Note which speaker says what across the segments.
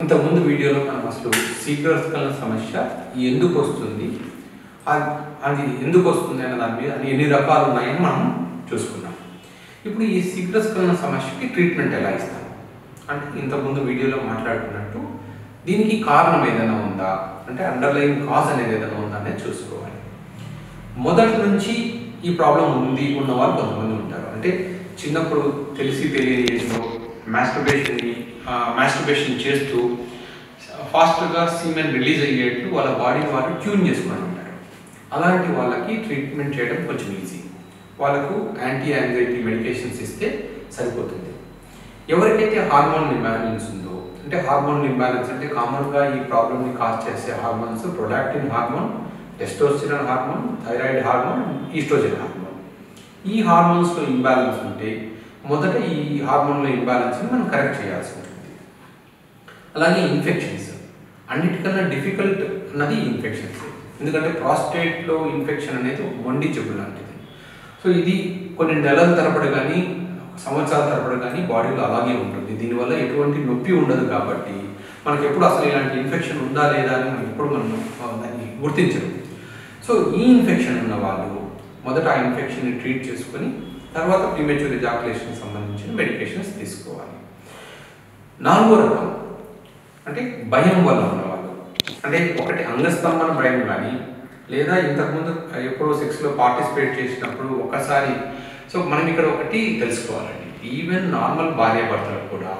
Speaker 1: ఇంతకుముందు వీడియోలో మనం అసలు శీఘ్రస్ఖలన సమస్య ఎందుకు వస్తుంది, అది ఎందుకు వస్తుంది అనే దాని మీద ఎన్ని రకాలు ఉన్నాయని మనం చూసుకున్నాం. ఇప్పుడు ఈ శీఘ్రస్ఖలన సమస్యకి ట్రీట్మెంట్ ఎలా ఇస్తాం అంటే ఇంతకుముందు వీడియోలో మాట్లాడుకున్నట్టు దీనికి కారణం ఏదైనా ఉందా అంటే అండర్లైన్ కాజ్ అనేది ఏదైనా ఉందా అనేది చూసుకోవాలి. మొదటి నుంచి ఈ ప్రాబ్లం ఉన్న వాళ్ళు కొంతమంది ఉంటారు. అంటే చిన్నప్పుడు తెలిసి తెలియని ఏజ్లో మాస్టర్బేషన్ చేస్తూ ఫాస్ట్గా సీమెన్ రిలీజ్ అయ్యేట్లు వాళ్ళ బాడీని వాళ్ళు ట్యూన్ చేసుకుని ఉంటారు. అలాంటి వాళ్ళకి ట్రీట్మెంట్ చేయడం కొంచెం ఈజీ. వాళ్ళకు యాంటీ యాంగ్జైటీ మెడికేషన్స్ ఇస్తే సరిపోతుంది. ఎవరికైతే హార్మోన్ ఇంబ్యాలెన్స్ ఉందో అంటే హార్మోన్ ఇంబ్యాలెన్స్ అంటే కామన్గా ఈ ప్రాబ్లమ్ని కాజ్ చేసే hormones prolactin hormone, testosterone hormone, thyroid hormone, oestrogen hormone. ఈ హార్మోన్స్లో ఇంబ్యాలెన్స్ ఉంటే మొదట ఈ హార్మోన్ల ఇంబ్యాలెన్స్ని మనం కరెక్ట్ చేయాల్సి ఉంటుంది. అలాగే ఇన్ఫెక్షన్స్ అన్నిటికన్నా డిఫికల్ట్ అన్నది ఇన్ఫెక్షన్స్. ఎందుకంటే ప్రాస్టేట్లో ఇన్ఫెక్షన్ అనేది మొండి జబ్బు లాంటిది. సో ఇది కొన్ని నెలల తరబడి కానీ సంవత్సరాల తరబడి కానీ బాడీలో అలాగే ఉంటుంది. దీనివల్ల ఎటువంటి నొప్పి ఉండదు కాబట్టి మనకి ఎప్పుడు అసలు ఇలాంటి ఇన్ఫెక్షన్ ఉందా లేదా అని మనం ఎప్పుడు దాన్ని గుర్తించరు. సో ఈ ఇన్ఫెక్షన్ ఉన్న వాళ్ళు మొదట ఆ ఇన్ఫెక్షన్ని ట్రీట్ చేసుకొని తర్వాత ప్రీమెచ్యూర్ ఎజాకులేషన్ సంబంధించిన మెడికేషన్స్ తీసుకోవాలి. నాలుగో రకం అంటే భయం వల్ల ఉన్నవాళ్ళు. అంటే ఒకటి అంగస్తంభన భయం కానీ లేదా ఇంతకుముందు ఎప్పుడో సెక్స్లో పార్టిసిపేట్ చేసినప్పుడు ఒకసారి సో మనం ఇక్కడ ఒకటి తెలుసుకోవాలండి. ఈవెన్ నార్మల్ భార్యాభర్తలకు కూడా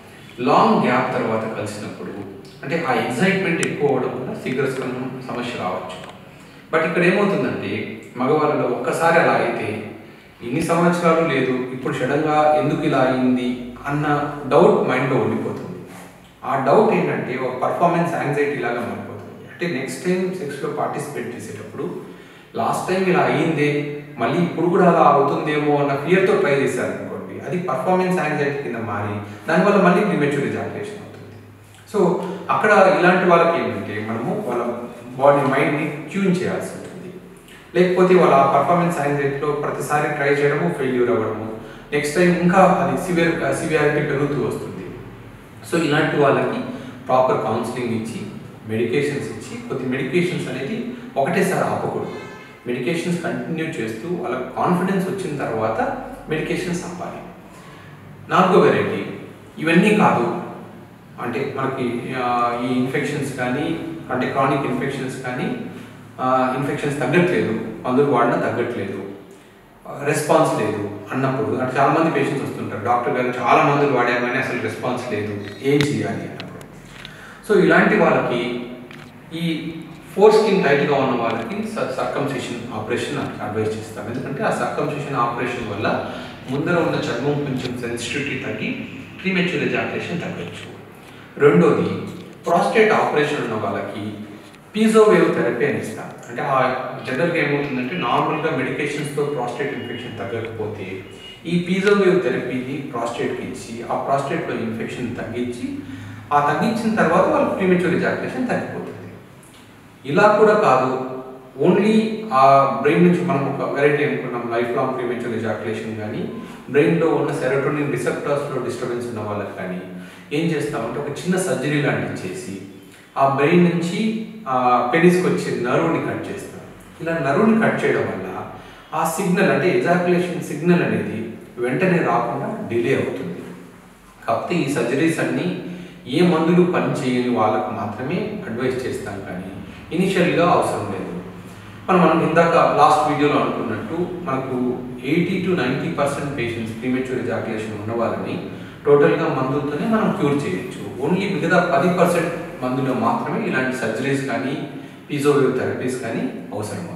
Speaker 1: లాంగ్ గ్యాప్ తర్వాత కలిసినప్పుడు అంటే ఆ ఎగ్జైట్మెంట్ ఎక్కువ అవడం వల్ల శీఘ్రస్ఖలనం సమస్య రావచ్చు. బట్ ఇక్కడ ఏమవుతుందంటే మగవాళ్ళలో ఒక్కసారి అలా అయితే ఇన్ని సంవత్సరాలు లేదు ఇప్పుడు సడన్గా ఎందుకు ఇలా అయింది అన్న డౌట్ మైండ్లో ఉండిపోతుంది. ఆ డౌట్ ఏంటంటే ఒక పర్ఫార్మెన్స్ యాంగ్జైటీ లాగా మారిపోతుంది. అంటే నెక్స్ట్ టైం సెక్స్లో పార్టిసిపేట్ చేసేటప్పుడు లాస్ట్ టైం ఇలా అయ్యిందే మళ్ళీ ఇప్పుడు కూడా అలా అవుతుందేమో అన్న ఫియర్తో ట్రై చేశారనుకోండి, అది పర్ఫార్మెన్స్ యాంగ్జైటీ కింద మారి దానివల్ల మళ్ళీ ప్రీమెచ్యూర్ ఎజాకులేషన్ అవుతుంది. సో అక్కడ ఇలాంటి వాళ్ళకి ఏంటంటే మనము వాళ్ళ బాడీ మైండ్ని ట్యూన్ చేయాల్సి ఉంటుంది. లేకపోతే వాళ్ళ పర్ఫార్మెన్స్ యాంగ్జైటీలో ప్రతిసారి ట్రై చేయడము ఫెయిల్యూర్ అవ్వడము, నెక్స్ట్ టైం ఇంకా అది సివియారిటీ పెరుగుతూ వస్తుంది. సో ఇలాంటి వాళ్ళకి ప్రాపర్ కౌన్సిలింగ్ ఇచ్చి మెడికేషన్స్ ఇచ్చి కొద్ది మెడికేషన్స్ అనేది ఒకటేసారి ఆపకూడదు. మెడికేషన్స్ కంటిన్యూ చేస్తూ వాళ్ళకి కాన్ఫిడెన్స్ వచ్చిన తర్వాత మెడికేషన్స్ ఆపాలి. నాలుగో వెరైటీ ఇవన్నీ కాదు అంటే మనకి ఈ ఇన్ఫెక్షన్స్ కానీ అంటే క్రానిక్ ఇన్ఫెక్షన్స్ కానీ ఇన్ఫెక్షన్స్ తగ్గట్లేదు, మందులు వాడినా తగ్గట్లేదు, రెస్పాన్స్ లేదు అన్నప్పుడు అంటే చాలామంది పేషెంట్స్ వస్తుంటారు, డాక్టర్ గారు చాలా మందులు వాడారు కానీ అసలు రెస్పాన్స్ లేదు, ఏం చేయాలి అన్నప్పుడు. సో ఇలాంటి వాళ్ళకి ఈ ఫోర్ స్కిన్ టైట్గా ఉన్న వాళ్ళకి సర్కంసిషన్ ఆపరేషన్ అడ్వైస్ చేస్తాం. ఎందుకంటే ఆ సర్కంసిషన్ ఆపరేషన్ వల్ల ముందర ఉన్న చర్మం కొంచెం సెన్సిటివిటీ తగ్గి ప్రీమెచ్యూర్ ఎజాకులేషన్ తగ్గచ్చు. రెండోది ప్రాస్టేట్ ఆపరేషన్ ఉన్న వాళ్ళకి పీజో వేవ్ థెరపీ అని ఇస్తాం. అంటే ఆ జనరల్గా ఏమవుతుందంటే నార్మల్గా మెడికేషన్స్తో ప్రాస్టేట్ ఇన్ఫెక్షన్ తగ్గకపోతే ఈ పీజో వేవ్ థెరపీని ప్రాస్టేట్కి ఇచ్చి ఆ ప్రాస్టేట్లో ఇన్ఫెక్షన్ తగ్గించి ఆ తగ్గించిన తర్వాత వాళ్ళకి ప్రీమెచ్యూర్ ఎజాకులేషన్ తగ్గిపోతుంది. ఇలా కూడా కాదు, ఓన్లీ ఆ బ్రెయిన్ నుంచి మనం ఒక వెరైటీ అనుకున్నాం లైఫ్ లాంగ్ ప్రీమెచ్యూర్ ఎజాకులేషన్ కానీ బ్రెయిన్లో ఉన్న సెరోటోనిన్ రిసెప్టర్స్లో డిస్టర్బెన్స్ ఉన్న వాళ్ళకి కానీ ఏం చేస్తామంటే ఒక చిన్న సర్జరీ లాంటివి చేసి ఆ బ్రెయిన్ నుంచి పెనిస్కి వచ్చే నర్వ్ని కట్ చేస్తాం. ఇలా నర్వ్ని కట్ చేయడం వల్ల ఆ సిగ్నల్ అంటే ఎజాకులేషన్ సిగ్నల్ అనేది వెంటనే రాకుండా డిలే అవుతుంది. కాకపోతే ఈ సర్జరీస్ అన్నీ ఏ మందులు పనిచేయని వాళ్ళకు మాత్రమే అడ్వైస్ చేస్తాం కానీ ఇనిషియల్గా అవసరం లేదు. మనం ఇందాక లాస్ట్ వీడియోలో అనుకున్నట్టు మనకు 80 to 90% పేషెంట్స్ ప్రీమెచ్యూర్ ఎజాకులేషన్ ఉన్న వాళ్ళని టోటల్గా మందులతోనే మనం క్యూర్ చేయొచ్చు. ఓన్లీ మిగతా 10% మందులో మాత్రమే ఇలాంటి సర్జరీస్ కానీ పీజోవేవ్ థెరపీస్ కానీ అవసరం.